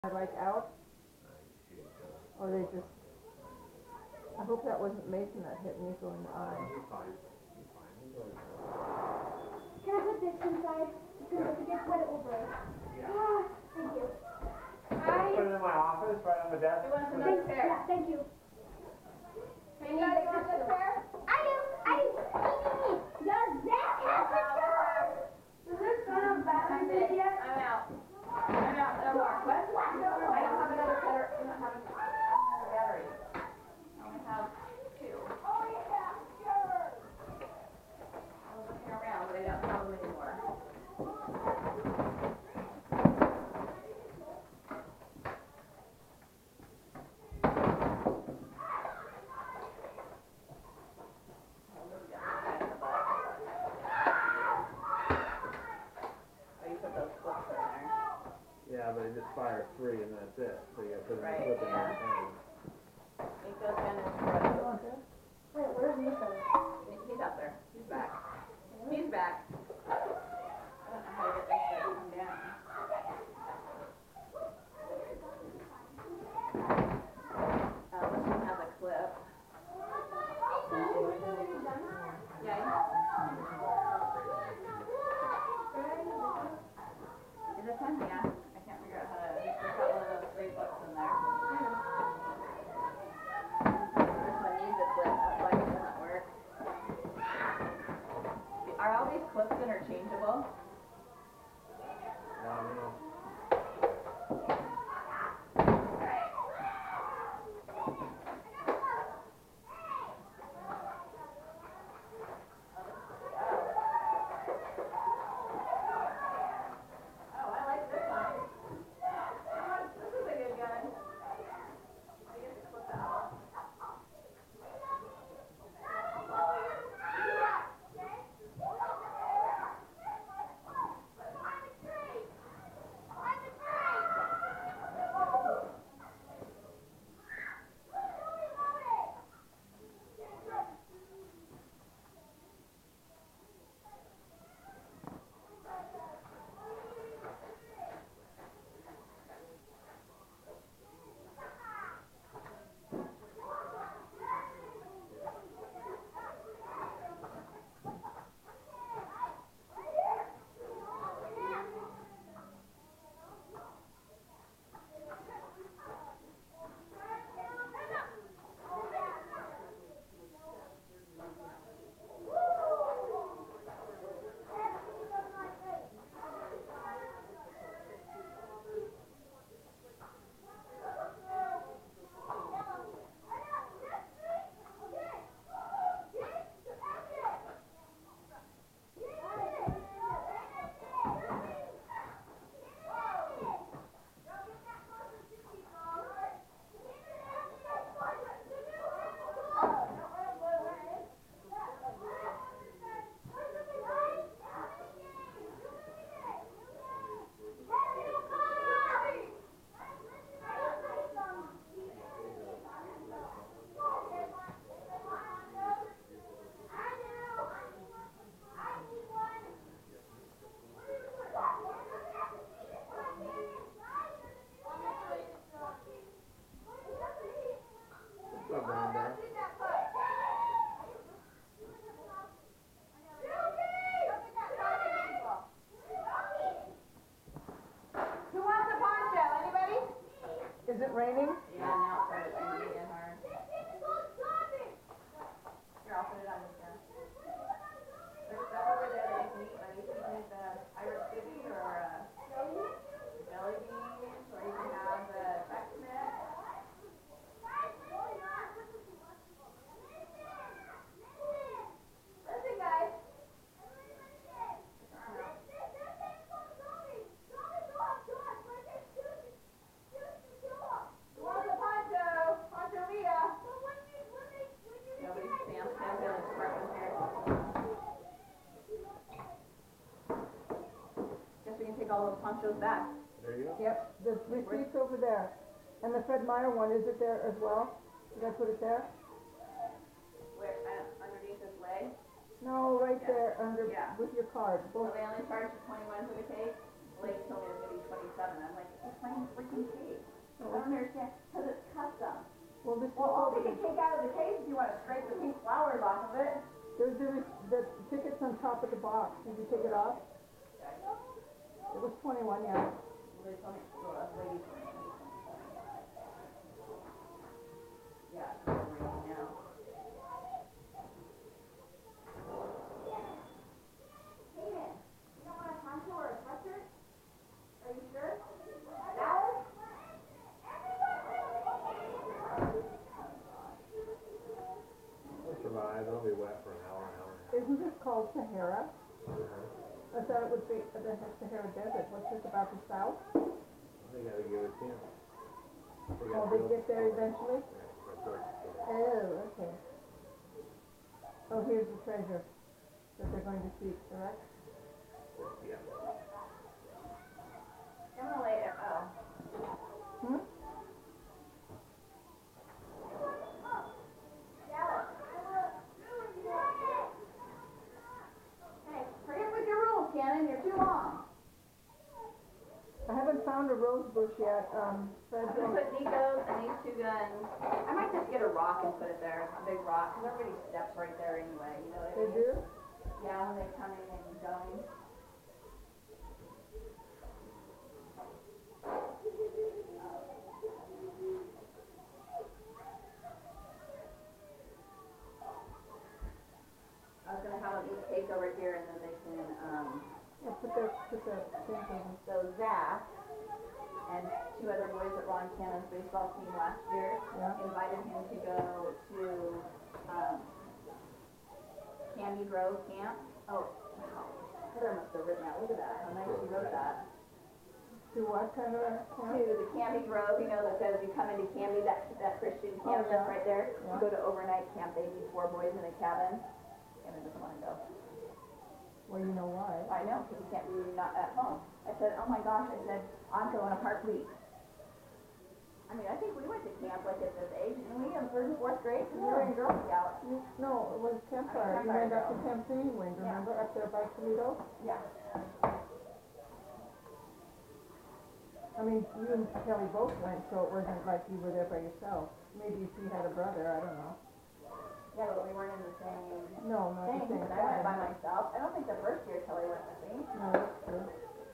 Like out, or they just, I hope that wasn't Mason that hit Nico in the eye. Can I put this inside? Because if it gets wet, it will break. Yeah. Ah, thank you. Put it in my office, right on the desk. Who wants another pair? Yeah, thank you. Hey, you guys want this pair? I do. Does Zach have the pair? Is this gonna battery this yet? I'm out. No more. What? I don't have another pair. I don't have another battery. I only have two. Oh yeah, sure. I was looking around, but I don't have them anymore. Yeah, but it just fires 3 and that's it. So you gotta put it Right, in the clip yeah. and Nico's been in for Wait, where's Nico? He's out there. He's back. He's back. I don't know how to get this thing to come down. This one has a clip. Yeah. Is this one? Yeah. I can't figure out how to. It's got one of those 3 books in there. This one needs a clip. That's why it doesn't work. Are all these clips interchangeable? I don't know. Oh, I like this one. This is a good gun. I get to clip that off. What's up, Brenda? Who wants a poncho? Anybody? Is it raining? Yeah, now it started raining again hard. Here, I'll put it on this gun. There's stuff over there that you can eat, buddy. You can eat the Irish City or jelly beans, or you can have the Tex-Mex. Listen, guys. Who wants a poncho? Poncho Villa. Nobody's Sam's Village Department here. Guess we can take all those ponchos back. There you go. Yep, the receipt's over there. And the Fred Meyer one, is it there as well? Did I put it there? Where, underneath his leg. No, right Yeah. there under, Yeah. with your card. So Both. they only charge you 21 for the cake? Blake told me it was gonna be 27. I'm like, it's my freaking cake. I don't understand, because it's custom. Well, this Well, I'll take a cake out of the case if you want to scrape the pink flowers off of it. there's the ticket's on top of the box. Did you take it off? It was 21, yeah. They told me, well, that's lady told me. Yeah, it's ringing now. Hayden, you don't want a poncho or a sweatshirt? Are you sure? Dallas? It'll survive, it'll be wet for an hour and a half. Isn't this called Sahara? Uh-huh. I thought it would be the Sahara Desert. What's this about the south? They gotta give it to him. Oh, they get there eventually? Oh, okay. Oh, here's the treasure that they're going to seek, correct? Yeah. I'm gonna lay it, oh. Hmm? Hey, hurry up with your rules, Cannon, you're too long. I haven't found a rose bush yet. Fred, I'm gonna put Nico's and these two guns. I might just get a rock and put it there, a big rock, because everybody steps right there anyway, you know what I they mean? do? Yeah, when they're coming and going. I was gonna have them eat cake over here and then they can, Yeah, put the thing over. so Zach and two other boys that were on Cannon's baseball team last year Yeah. invited him to go to, Candy Grove Camp. Oh, wow. Heather must have written that. Look at that. How nice she wrote that. Do what kind of To the Candy Grove, you know, that says you come into Candy, that Christian camp yeah. that's right there. Yeah. You go to overnight camp, they need 4 boys in a cabin. Cannon doesn't want to go. Well, you know why. I know, because you can't be not at home. I said, oh my gosh, I said, I'm going a heartbeat. I mean, I think we went to camp like at this age, and we in 3rd and 4th grade, because we were in Girl Scouts. No, it was campfire. You went up to Camp Singing Wind, remember? Up there by Toledo? Yeah. I mean, you and Kelly both went, so it wasn't like you were there by yourself. Maybe if you had a brother, I don't know. Yeah, but we weren't in the same No, not the thing, same because I went by cabin. myself. I don't think the first year Kelly went with me. No, that's true.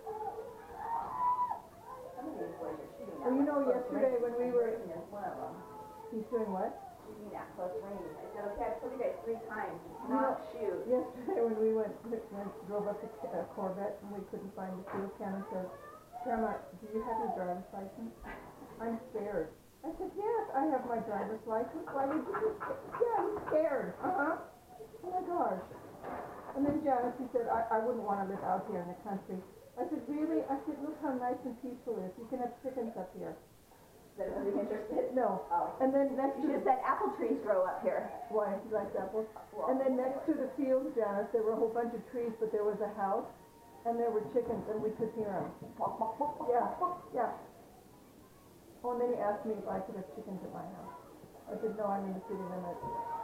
Some of these boys are shooting Well, you know, yesterday when we were, is one of them. he's doing what? Shooting at close range. I said, okay, I've told you guys 3 times, you You know, cannot shoot. yesterday when we drove up to Corvette and we couldn't find the field, Cannon said, Grandma, do you have your driver's license? I'm scared. I said, yes, I have my driver's license. Why would you? Yeah, I'm scared. Uh-huh. Oh my gosh. And then Janice, he said, I wouldn't want to live out here in the country. I said, really? I said, look how nice and peaceful it is. You can have chickens up here. That was interested. No. Oh. And then next You to just said apple trees grow up here. why, you like apples? Well, And then next to the field, Janice, there were a whole bunch of trees, but there was a house, and there were chickens, and we could hear them. Yeah, yeah. Oh, and then he asked me if I could have chickens at my house. I said, no, I'm in the city limits.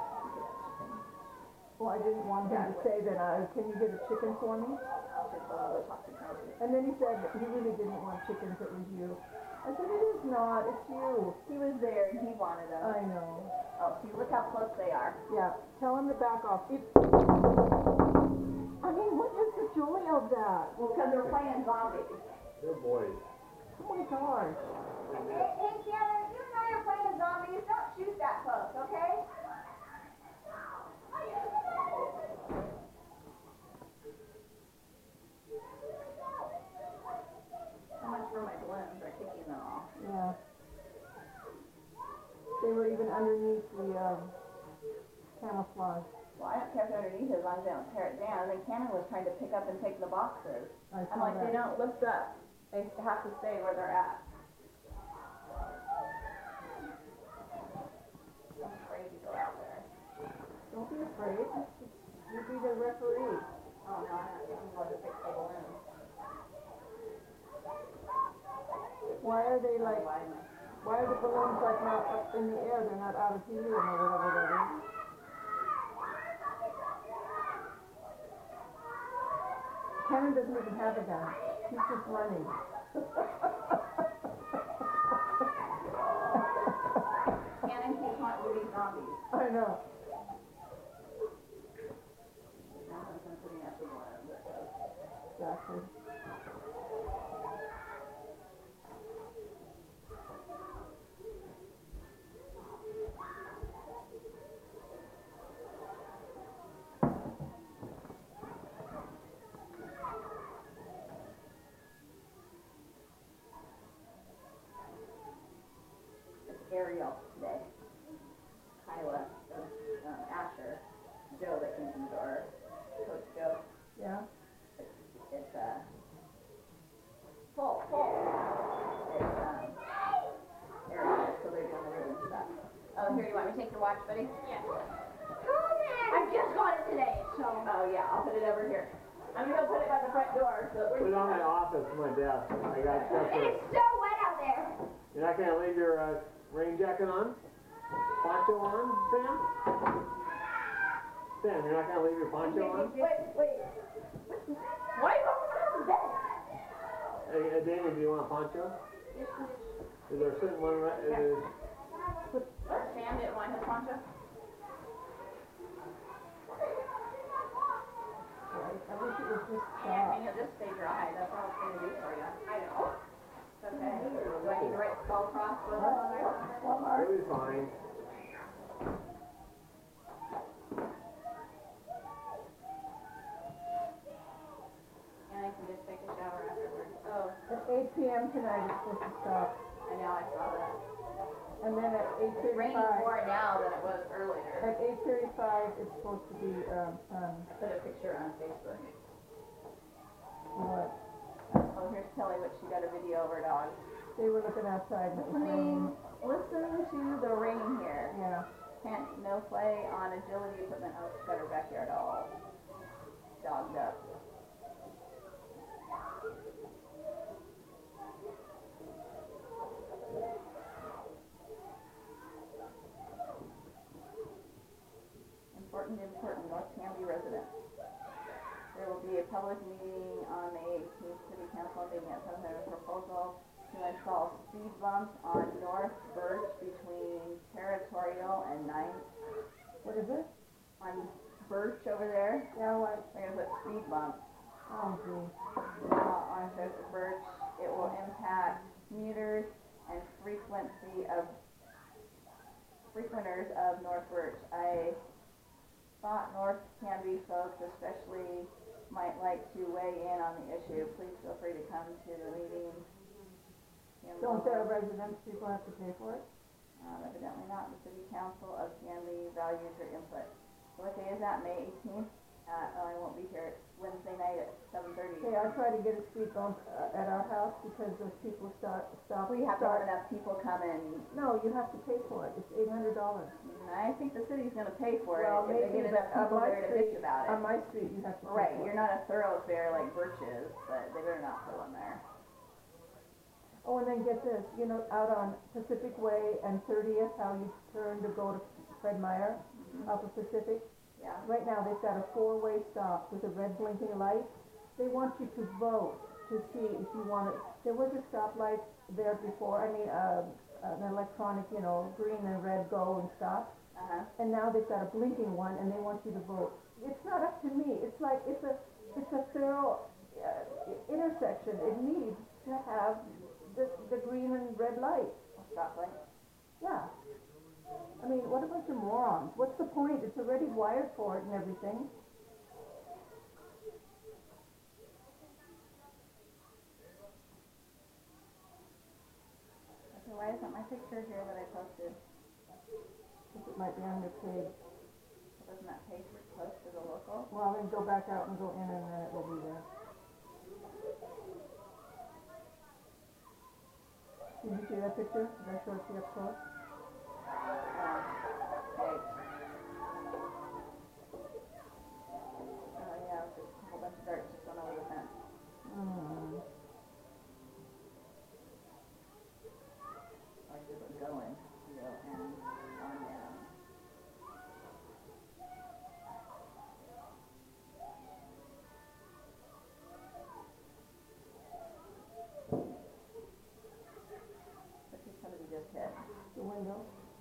Well, I didn't want him to say that, can you get a chicken for me? And then he said that he really didn't want chickens, it was you. I said, it is not, it's you. He was there and he wanted them. I know. Oh, see, look how close they are. Yeah, tell him to back off. I mean, what is the joy of that? Well, because they're playing zombies. They're boys. Oh my gosh. Hey, Cannon, you know you're playing zombies. Don't shoot that close, okay? How much for my balloons? They're kicking them off. Yeah. They were even underneath the camouflage. Well, I don't care if they're underneath it as long as they don't tear it down. And then Cannon was trying to pick up and take the boxes. I I'm saw like, they that. don't lift up. They have to stay where they're at. I'm afraid to go out there. Don't be afraid. You be the referee. Oh no, I'm going to fix the balloons. Why are they like, Why am I? why are the balloons like not up in the air? They're not out of helium or whatever that is. Cannon doesn't even have a gun. He She's just running. Cannon keeps wanting to be zombies. I know. Exactly. Ariel today. Kyla, Asher, Joe that came from the door, Coach Joe. Yeah. It's full. It's Ariel, so they're doing the ribbon stuff. Oh, here, you want me to take your watch, buddy? Yeah. I just got it today, so. Oh yeah, I'll put it over here. I'm gonna go put it by the front door. So Put it on my office, my desk. I got stuff It is so wet out there. You're not gonna leave your rain jacket on? Poncho on, Sam? Sam, you're not gonna leave your poncho on? Wait. Why are you over the bed? Hey, Damien, do you want a poncho? Yes, please. Is there a certain one right? Sam didn't want his poncho. I wish it was just Yeah, I stop. mean, it'll just stay dry. That's all it's gonna do for you. I know. It's okay. Do I need to write skull cross with it on there? Walmart. It'll be fine. And I can just take a shower afterwards. Oh, At 8 p.m. tonight it's supposed to stop. I know, I saw that. And then at It's raining 8:35, more now than it was earlier. at 8:35 it's supposed to be, I put a picture on Facebook. what? Oh, here's Kelly, what she got a video of her dog. They were looking outside and it was raining. Listen to the rain here. Yeah. Can't no play on agility equipment. Oh, she's got her backyard all dogged up. Important North Canby residents. There will be a public meeting on May 18th, City Council meeting at 7:00 proposal to install speed bumps on North Birch between Territorial and 9th. What is it? On Birch over there, Yeah, what? they're gonna put speed bumps Oh, gee. on Birch. It will impact commuters and frequenters of North Birch. I thought North Canby folks especially might like to weigh in on the issue. Please feel free to come to the meeting. Don't the residents people have to pay for it? Evidently not. The City Council of Canby values your input. So what day is that? May 18th? I won't be here. It's Wednesday night at 7:30. Okay, I try to get a speed bump at our house because those people stop. We have to have enough people come in. No, you have to pay for it. It's $800. I think the city's gonna pay for it Well, if they maybe, get enough but on people my there to street, bitch about on it. my street, you have to pay Right, for you're it. not a thoroughfare like Birch is, but they better not put one there. Oh, and then get this, you know, out on Pacific Way and 30th, how you turn to go to Fred Meyer, up of Pacific. Yeah. Right now, they've got a 4-way stop with a red blinking light. They want you to vote to see if you want it. There was a stoplight there before, an electronic, you know, green and red go and stop. Uh-huh. And now they've got a blinking one and they want you to vote. It's not up to me. It's like, it's a thorough intersection. It needs to have the green and red light. Stoplight. Yeah. I mean, what a bunch of morons. What's the point? It's already wired for it and everything. Okay, why isn't my picture here that I posted? I think it might be on your page. Doesn't that page post to the local? Well, then go back out and go in and then it will be there. Did you see that picture? Did I show it to you up close? Wait. Oh yeah, it's just a whole bunch of dirt just went over the fence. Like it was going, and on down. the window.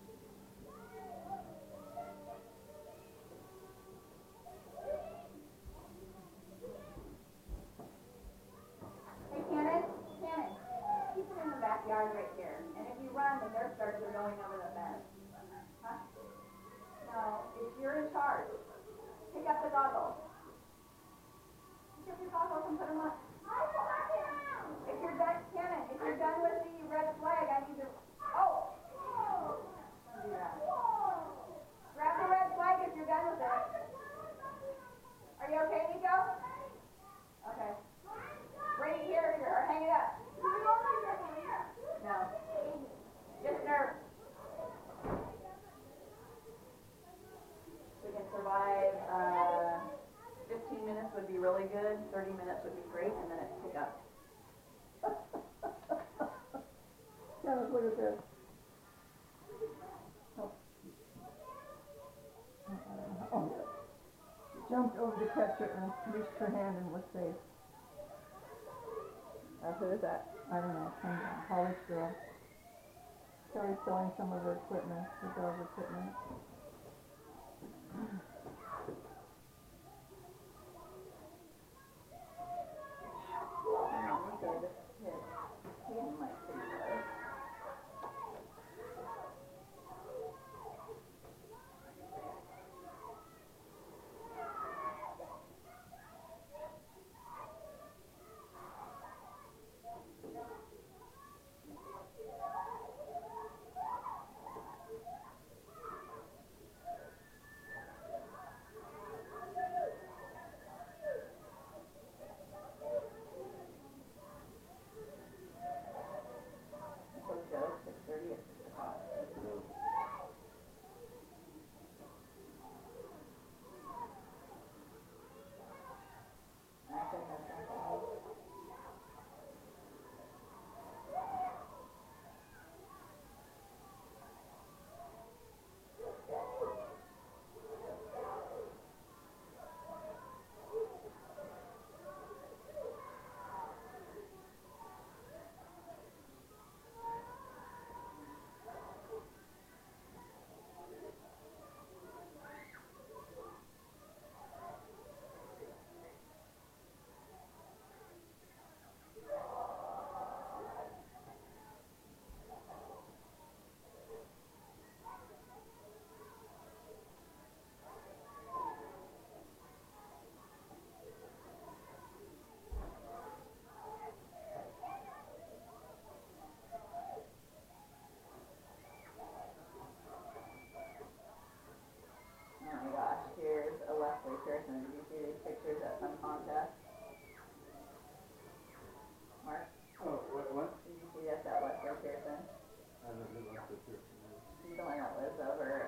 Hey, Cannon, keep it in the backyard right here. And if you run, the nerf darts are going over the fence. Huh? No, you're in charge. Pick up the goggles. Pick up your goggles and put them on. If you're done, Cannon, if you're done with the red flag, I need to. Oh! Don't do that. Grab the red flag if you're done with it. Are you okay, Nico? Okay. Bring it here or hang it up. No. Just nerve. We can survive, 15 minutes would be really good, 30 minutes would be great, and then it's pick up. Kenneth, look at this. Oh, she jumped over to catch it and reached her hand and was safe. Who is that? I don't know, some college girl. Carrie's selling some of her equipment, her dog equipment. Pearson, did you see these pictures at some contest? Mark? Oh, what? Did you see this at Leslie Pearson? I don't know what Leslie Pearson is. She's the one that lives over,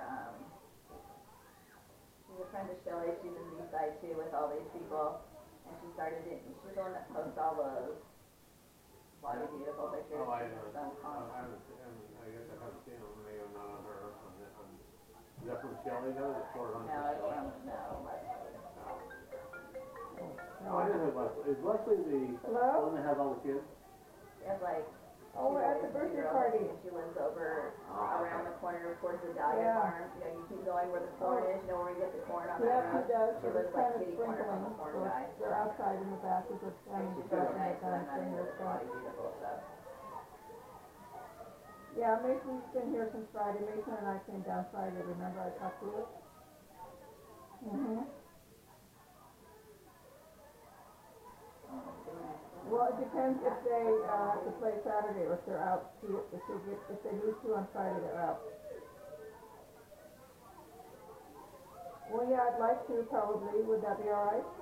she's a friend of Shelley, she's in B-side too with all these people, and she started it, she's the one that posts all those body beautiful pictures. Oh, I know. For some contest. I guess I haven't seen them, maybe I'm not on her, is that from Shelley though, that's sort of on No, it's Shelley? from, no, Leslie. No, I didn't have Leslie. Is Leslie the Hello? one that has all the kids? She has like, Oh, we're at the birthday party. and she lives over around the corner towards the Dahlia Yeah. Farm. You know, you keep going where the corn is, you know where we get the corn on Yeah, that she road? does. She lives kind like of kitty corner from the sprinkling. corn So guy. they're outside in the back with the And family she's stuff really and nice, the and dancing then and it's stuff. body beautiful stuff. Yeah, Mason's been here since Friday. Mason and I came down Friday. Remember I talked to you? Mm-hmm. Well, it depends if they have to play Saturday or if they're out. If they need to on Friday, they're out. Well, yeah, I'd like to probably. Would that be all right?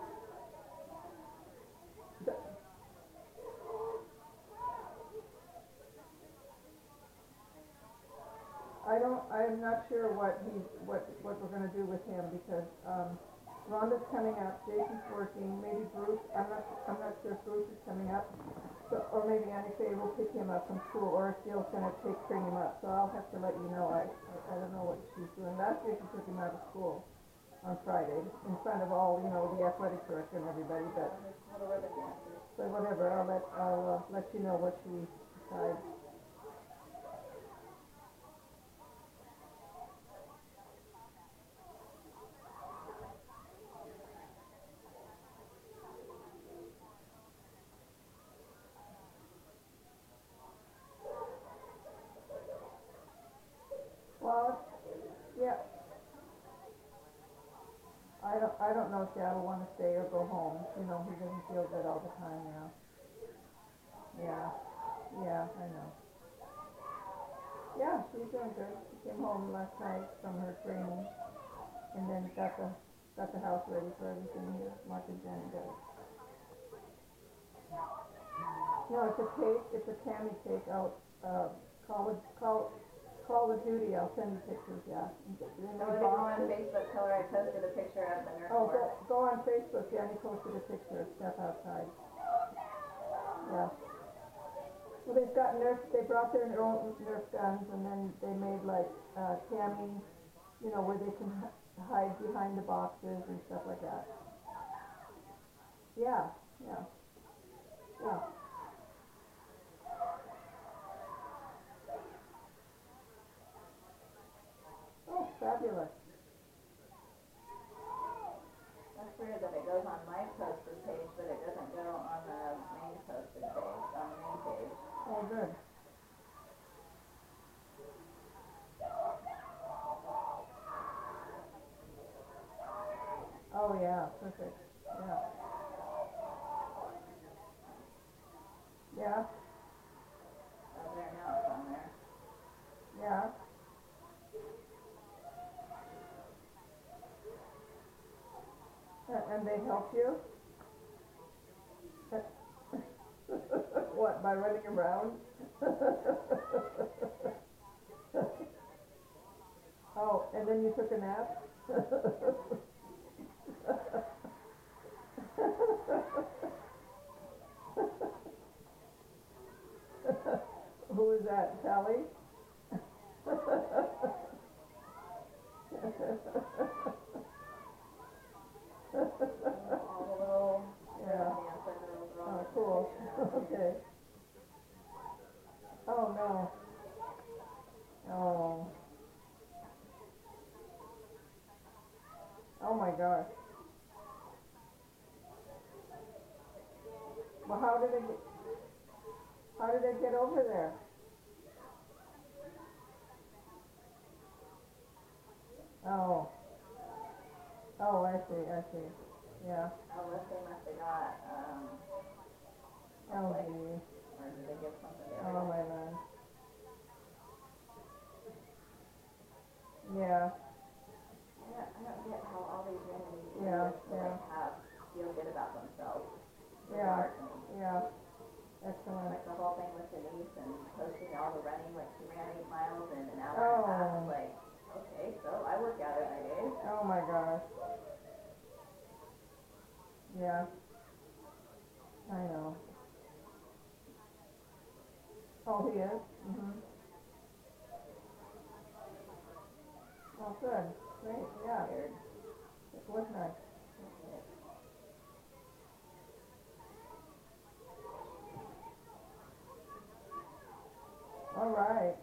I'm not sure what we're gonna do with him because, Rhonda's coming up, Jason's working, maybe Bruce, I'm not sure if Bruce is coming up. So, or maybe Annie Faye will pick him up from school, or if Jill's gonna bring him up, so I'll have to let you know, I don't know what she's doing. Last year she took him out of school on Friday, in front of all, the athletic director and everybody, but whatever, I'll let you know what she decides. I don't know if Dad will wanna stay or go home, you know, he doesn't feel good all the time now. Yeah, I know. Yeah, she's doing good. She came home last night from her training and then got the house ready for everything here. Mark and Janet did it. No, it's a cake, it's a Tammy cake out, Call of Duty, I'll send you pictures, yeah. Somebody go on Facebook, tell her I posted a picture of the Nerf Oh, board. go on Facebook, Jenny posted a picture of Steph outside. Yeah. Well, they've got they brought their own Nerf guns and then they made like, Tammy, you know, where they can hide behind the boxes and stuff like that. Yeah. Oh, fabulous. That's weird that it goes on my posted page, but it doesn't go on the main posted page, on the main page. Oh, good. Oh, yeah, perfect. Yeah. Yeah, Over there now, it's on there. yeah. And they help you? What, by running around? Oh, and then you took a nap? Who is that, Sally? All the little Yeah. Oh, cool. Okay. Oh, no. Oh. Oh, my gosh. Well, how did it get over there? Oh. Oh, I see. Yeah. Unless they must have got, Oh, like, gee. or did they give something to Oh, everybody? my God. Yeah. I don't get how all these random people Yeah, feel good about themselves. It's Yeah. hard to me. Yeah. Excellent. Like the whole thing with Denise and posting all the running, like she ran 8 miles in an hour Oh. and a half. Like, okay, so I work out every day. Oh, my gosh. Yeah. I know. Oh, he is? Mm-hmm. Oh, good. Great, yeah. Weird. It was nice. All right.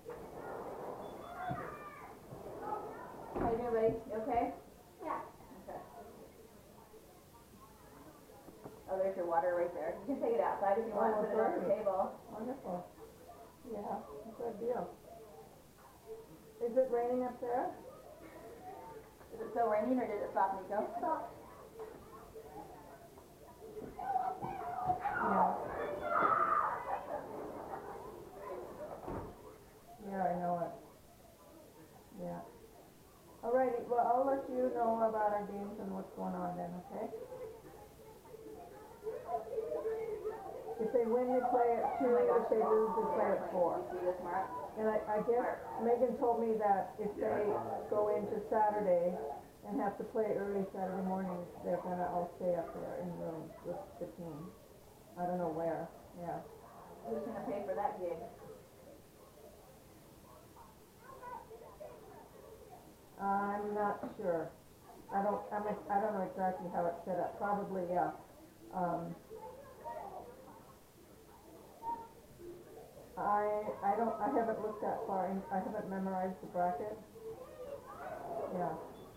How you doing, buddy? You okay? Yeah. Okay. Oh, there's your water right there. You can take it outside if you want. Oh, Put it on the great. table. Wonderful. Yeah, good deal. Is it raining up there? Is it still raining or did it stop, Nico? Stop. Yeah. Yeah, I know it. Yeah. Alrighty, well, I'll let you know about our games and what's going on then, okay? If they win, they play at 2, if they lose, they play at 4. You see this, Mark? And I guess Megan told me that if they go into Saturday and have to play early Saturday morning, they're gonna all stay up there in rooms with the team. I don't know where, yeah. Who's gonna pay for that gig? I'm not sure. I don't know exactly how it's set up. Probably, yeah. I haven't looked that far in, I haven't memorized the bracket. Yeah.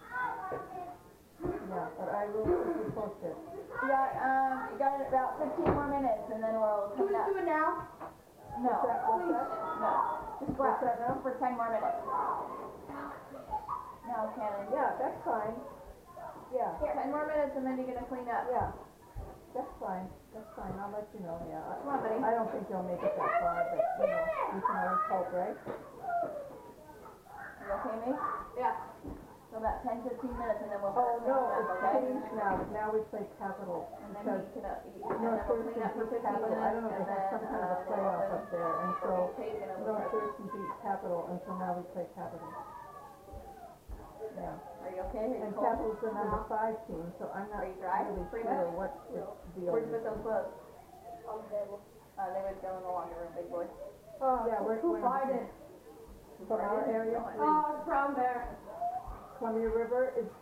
Yeah, but I will keep you posted. You got about 15 more minutes and then we'll Can come we up. do it now? No, What's that? no. Just go out What's that now? for 10 more minutes. No, Cannon. Yeah, that's fine. Yeah, 10 more minutes and then you're gonna clean up. yeah. That's fine, I'll let you know, yeah. Come on, buddy. I don't think you'll make it that far, but, you know, you can always hope, right? You okay, mate? Yeah. So about 10, 15 minutes and then we'll Oh, start no, cleaning it's up, okay? changed now, now we play capital, And then because, we can, and North then we'll clean Thurston up for beat 15 capital, minutes. I don't know, and they have some then, kind of a playoff up there, and so, take and it'll North start. Thurston beat capital, and so now we play capital. Yeah, Are you okay? Are you and cold? capital's the number 5 team, so I'm not Are you dry? really Pretty sure much? what the deal Where'd you is. put those clothes? On the table. They would go in the laundry room, big boy. Oh, Yeah, we're who farted? from our area, Oh, it's brown bear. Columbia River is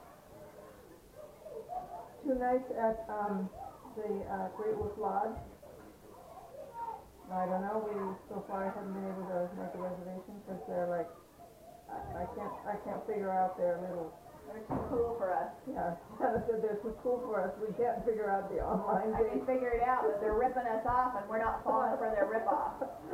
2 nights at, the, Great Wolf Lodge. I don't know, we so far haven't been able to make a reservation, because they're like, I can't figure out their little, They're too cool for us. yeah, Shanna said they're too cool for us, we can't figure out the online I can date. figure it out, but they're ripping us off and we're not falling for their rip-off.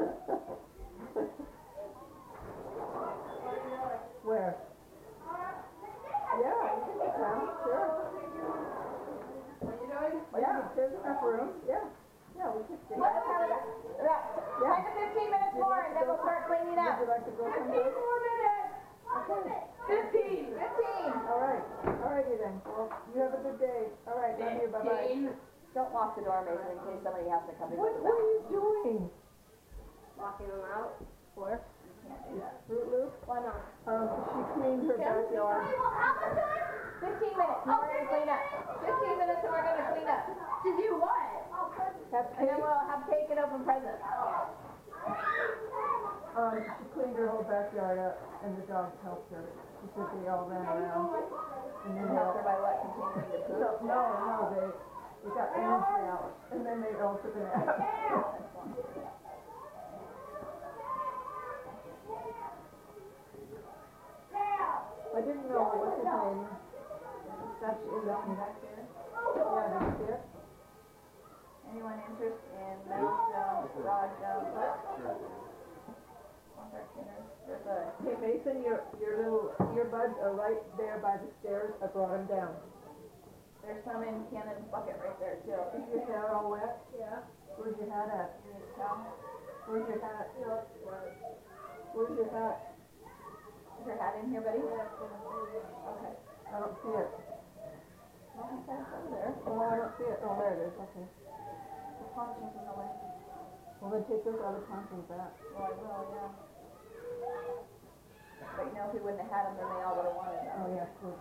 Where? Yeah, you can sit down, sure. What are you doing? Yeah, there's enough room, yeah, we can stay. Let's have it. Yeah. 10 to 15 minutes more and then we'll start cleaning Would up. you like to go 15 someplace? more minutes. Okay. 15. 15. Alrighty then, well, you have a good day, alright, love you, bye-bye. Don't lock the door, Mason, in case somebody has to come in. What are you doing? Walking them out. Where? You can't do that. Fruit Loop? Why not? She cleaned her backyard. 15 minutes and we're gonna clean up. 15 minutes and we're gonna clean up. To do what? Have And then cake. we'll have cake and open presents. She cleaned her whole backyard up and the dogs helped her. She said they all ran around. And then they all, Help her by what? Continuing to poop? no, they got energy out. And then they all took a nap. I didn't know what's his name. Such is Back there. Yeah, did you see it? Anyone interested in metal jump, rod jump? Contract tuners. There's a, Hey Mason, your little earbuds are right there by the stairs. I brought them down. there's some in Canon's bucket right there too. Is your hair all wet? Yeah. Where's your hat at? You need a towel? Where's your hat? Where's your hat? Is your hat in here, buddy? Okay. I don't see it. Well, it's over there. Oh, I don't see it. Oh, there it is. Okay. The ponchos in the way. Well, then take those other ponchos back. Well, I will, yeah. But you know, if we wouldn't have had them, then they all would have wanted them. Oh, yeah, good.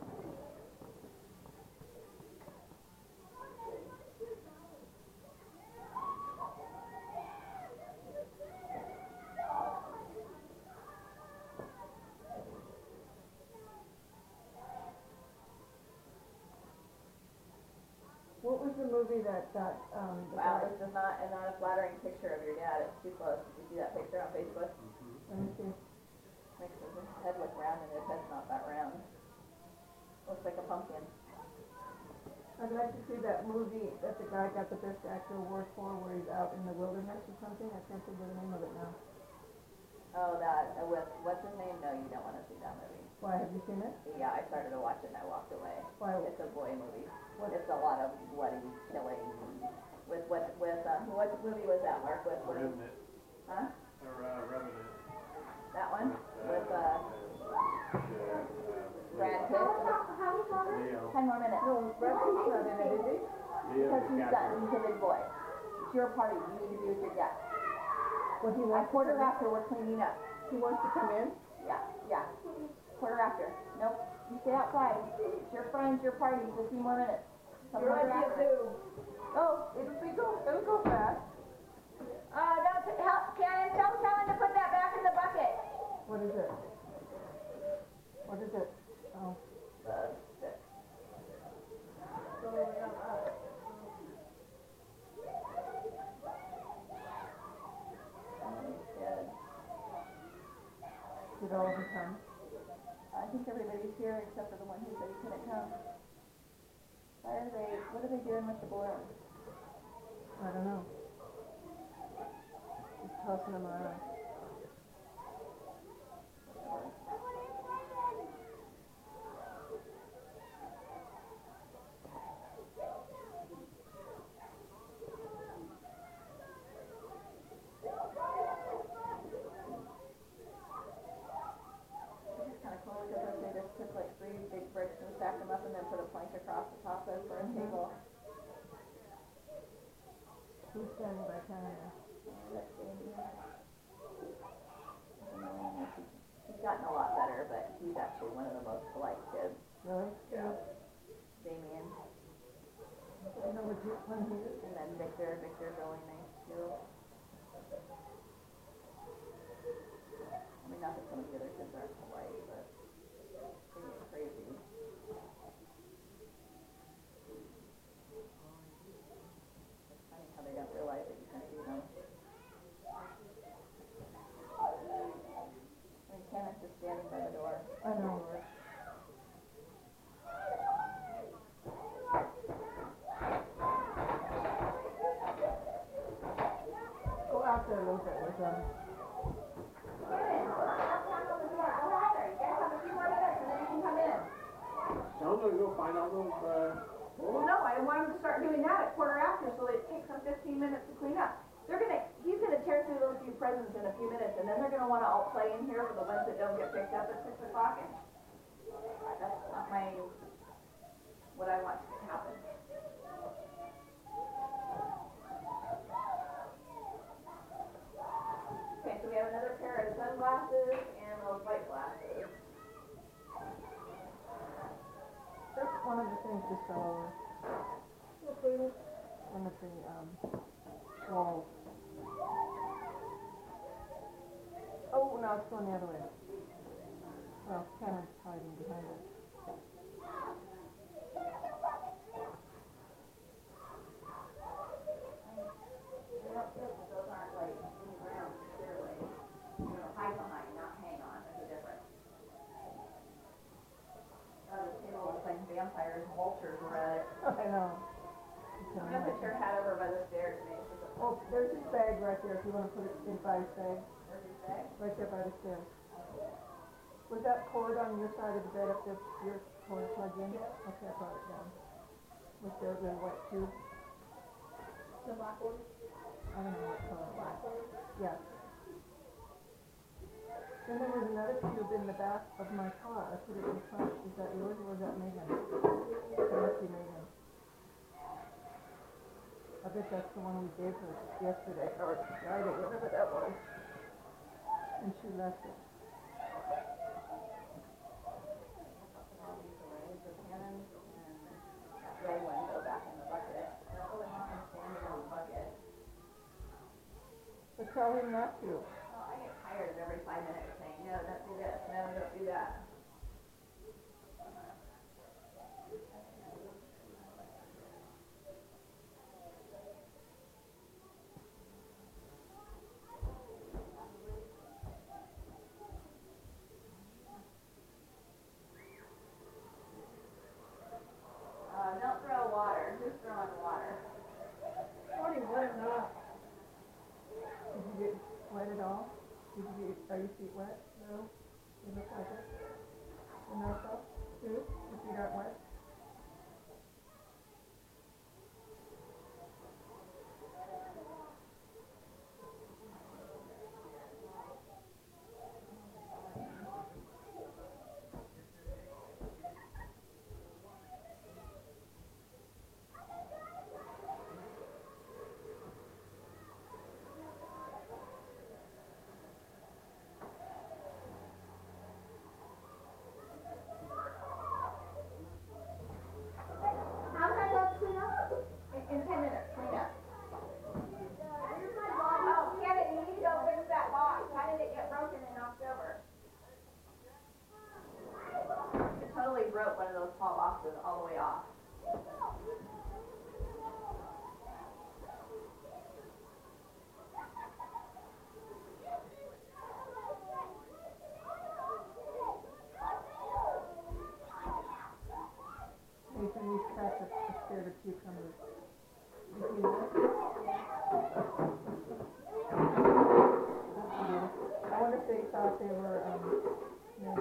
What was the movie that got, the Wow, guy- this is not a flattering picture of your dad. It's too close. Did you see that picture on Facebook? let me see. Makes his head look round and his head's not that round. Looks like a pumpkin. I'd like to see that movie that the guy got the Best Actor Award for, where he's out in the wilderness or something. I can't think of the name of it now. Oh, that, with, what's his name? No, you don't want to see that movie. Why, have you seen it? Yeah, I started to watch it and I walked away. Why? It's a boy movie. It's a lot of bloody killing. What movie was that, Mark? With, Revenant. huh? Or, Revenant. That one? With, Brad Pitt? Leo. 10 more minutes. No, Brad Pitt's not in it, is he? Leo Because he's DiCaprio. he's a big boy. It's your party. You need to be with your dad. Well, he At wants to quarter come in. after, we're cleaning up. He wants to come in? Yeah. Quarter after. Nope. You stay outside. It's your friends, your party. 15 more minutes. Come Your quarter idea after. too. Go. It'll go fast. Don't help, Karen. Tell Kellen to put that back in the bucket. What is it? What is it? Oh. Stick. Good. Did all of them come? I think everybody's here except for the one who said he couldn't come. What are they doing with the balloons? I don't know. Just tossing them around. actually one of the most polite kids. Really? Yeah. Damien. I know what one he is. And then Victor's really nice too. I mean, not that some of the other kids aren't polite, but they get crazy. It's funny how they don't realize that you can see them. And Canon's just standing by the door. I know. Go out there a little bit with them. Tell them to go find all those, Well, no, I want him to start doing that at 15:15 so that it takes them 15 minutes to clean up. He's gonna tear through those few presents in a few minutes, and then they're gonna wanna all play in here for the ones that don't get picked up at 6 o'clock, and that's not what I want to happen. Okay, so we have another pair of sunglasses and those white glasses. That's one of the things just fell over. One of the walls. Oh, no, it's going the other way. Well, Canon's hiding behind it. Those aren't like in the ground, they're like, hide behind, not hang on, there's a difference. This table looks like vampires, vultures were at it. I know. I'm gonna put your hat over by the stairs, maybe. Oh, there's his bag right there, if you want to put it in by his bag. Where's his bag? Right there by the stairs. Was that cord on your side of the bed up there, your cord plugged in? Yeah. Okay, I brought it down. With the white tube. The black one? I don't know what color. Black one? Yeah. Then there was another tube in the back of my car. I put it in front. Is that yours or was that Megan? It must be Megan. I bet that's the one we gave her yesterday or Friday, whatever that was. And she left it. All these away, the cannons and that red one go back in the bucket. I don't really want them standing on the bucket. But tell him not to. Well, I get tired of every 5 minutes saying, no, don't do this, no, don't do that. Don't throw water. Who's throwing water? Forty, wet or not? Did you get wet at all? Are your feet wet? No? You look like it? You know so? Too? Your feet aren't wet? How can I go clean up? In 10 minutes, clean up. Where's my body? Oh, Kevin, you need to go fix that box. How did it get broken and knocked over? It totally broke one of those tall boxes all the way off. Nathan, these cats are scared of cucumbers. You see this? I wonder if they thought they were, yeah.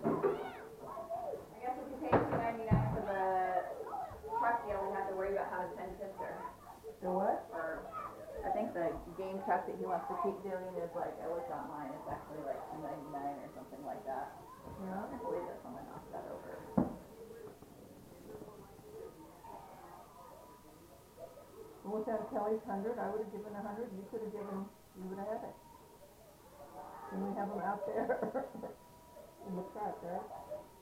I guess if you pay $2.99 for the truck deal, we have to worry about having 10 tips or The what? I think the game truck that he wants to keep doing is like, I looked online, it's actually like $2.99 or something like that. Yeah? I believe that someone knocked that over. Well, was that Kelly's 100? I would have given 100. You could have given, you would have had it. And we have them out there. in the truck, right?